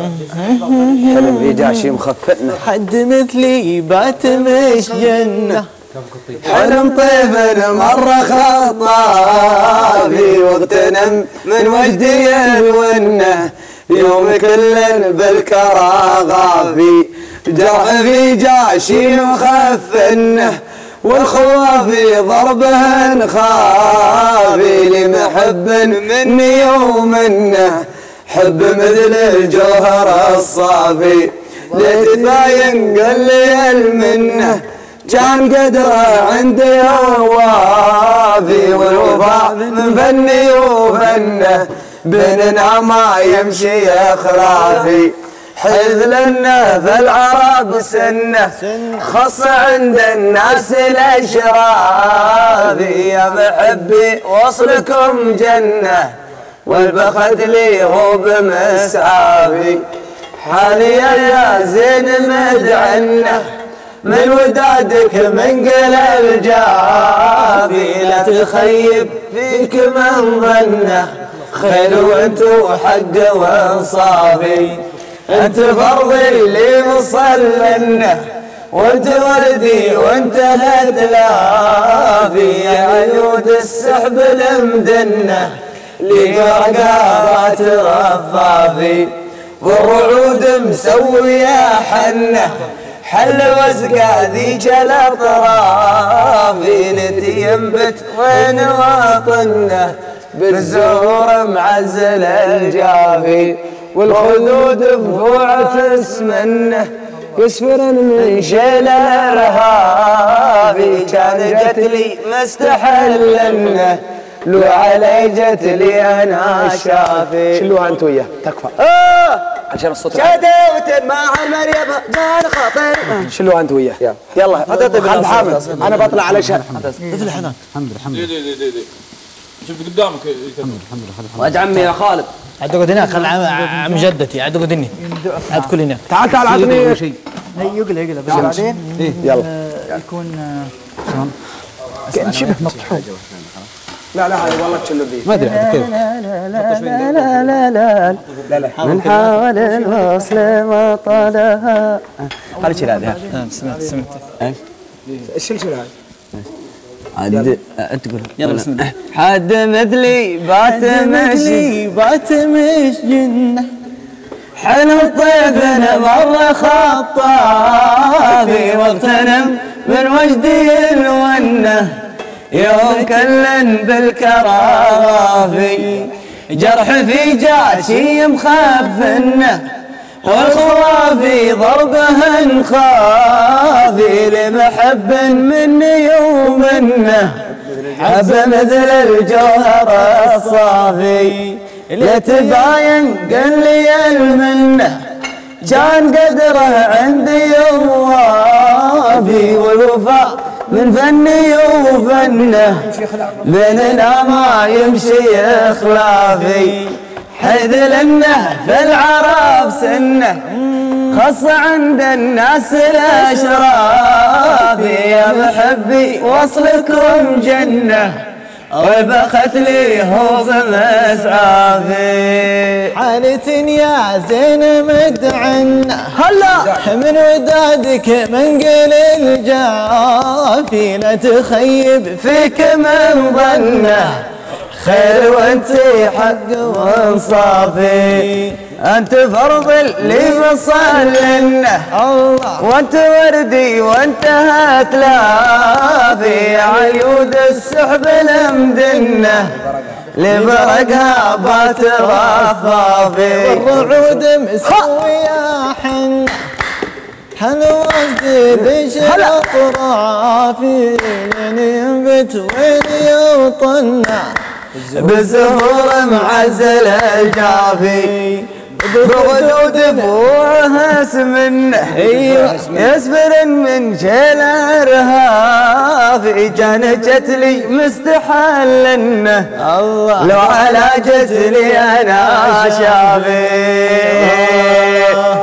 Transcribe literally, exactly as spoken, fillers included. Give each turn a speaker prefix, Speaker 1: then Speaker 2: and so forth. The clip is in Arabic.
Speaker 1: حلم في جاشي مخفقنا
Speaker 2: حد مثلي بات مش جنة
Speaker 1: حلم طيف مرة خطافي واغتنم من وجدي الونه يوم كل بالكرى غافي جرح في جاشي مخفنه والخوافي ضربه خافي لمحب مني ومنه حب مثل الجوهر الصافي لتباين قل لي المنه كان قدره عندي وافي والوفاء من فني وفنه بيننا ما يمشي خلافي حيث لنا في العرب سنه خص عند الناس الاشرافي يا محبي وصلكم جنه والبخت لي هو بمسعافي حاليا يا زين مدعنه من ودادك من قلب جافي لا تخيب فيك من ظنه خير وانت حق وانصافي انت فرضي اللي مصلنه وانت وردي وانت هتلافي يا عيود السحب المدنه لقرقارات رفافي والرعود مسويه حنه حل وزقا ذيك الاطرافي نتيمبت وين وطنه بالزهور معزل الجافي والخدود بفوعة اسمنه يسفرن من شيل الارهابي كان جت لي مستحلنه لو علي جت لي انا شافي شلوها انت وياه تكفى
Speaker 2: اه
Speaker 1: عشان الصوت
Speaker 2: شدوت مع المريض جان خطر
Speaker 1: شلوها انت وياه يلا خالد حامد انا بطلع على شهر
Speaker 2: مثل حنان
Speaker 3: الحمد لله الحمد لله
Speaker 4: شفت قدامك
Speaker 3: الحمد لله
Speaker 1: واد عمي يا خالد
Speaker 2: عاد اقعد هناك خل عم جدتي عاد اقعد هني عاد كل هناك
Speaker 1: تعال تعال عطني
Speaker 3: شيء
Speaker 5: يقلع يقلع بس بعدين
Speaker 1: يلا
Speaker 5: يكون شلون؟ كان شبه مطحون
Speaker 1: لا لا هذا والله تشلو بيه
Speaker 3: ما ادري كيف
Speaker 5: لا لا لا لا لا لا
Speaker 1: لا لا
Speaker 5: من حاول الوصل ما طالها
Speaker 1: خلي شيل هذه
Speaker 2: سمعت سمعت
Speaker 1: ايش شيل هذه
Speaker 3: عاد انت قول
Speaker 2: يلا بسم الله
Speaker 5: حد مثلي بات مشي
Speaker 2: بات مش جنة
Speaker 5: حلم طيفنا مرة خطافي واغتنم من وجدي الونه يوم كلن بالكرافي جرح في جاشي مخفنه والخوافي ضربه خافي لمحب مني ومنه حب مثل الجوهر الصافي لتباين قل لي المنه كان قدره عندي وافي والوفاء من فني وفنه بيننا ما يمشي خلافي حيث لنه في العرب سنه خص عند الناس الاشرافي يا محبي وصلكم جنه والبخت لي هو بمسعافي
Speaker 2: حالة يا زين مدعنا هلا من ودادك من قل الجافي لا تخيب
Speaker 5: فيك من ظنه خير وانت حق وانصافي انت فرض اللي مصلنه الله وانت وردي وانت هتلافي عيود السحب المدنه لبرقها بات رفافي
Speaker 2: والرعود مسوية حن حلو وجدي بش الاطرافي لين ينبت وين يوطنا
Speaker 5: بالزهور معزل الجافي بغدود فوعها سمنه يسفر من شيل ارهافي كان جت لي مستحلنه الله لو على جت لي انا شافي